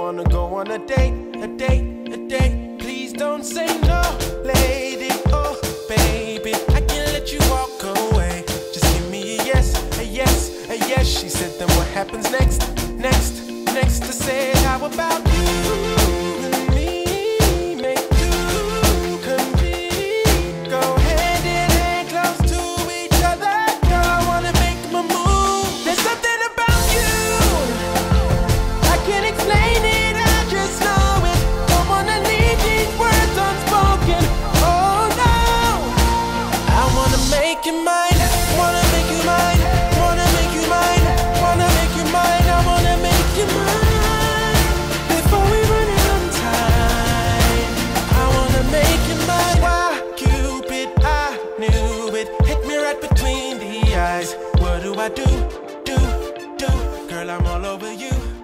wanna go on a date, a date, a date. Please don't say no, lady. Oh, baby, I can't let you walk away. Just give me a yes, a yes, a yes. She said, then what happens next? Next, next to say, how about you? Make you mine, wanna make you mine, wanna make you mine, wanna make you mine, I wanna make you mine. Before we run out of time, I wanna make you mine. Why, Cupid, I knew it, hit me right between the eyes. What do I do, do, do? Girl, I'm all over you.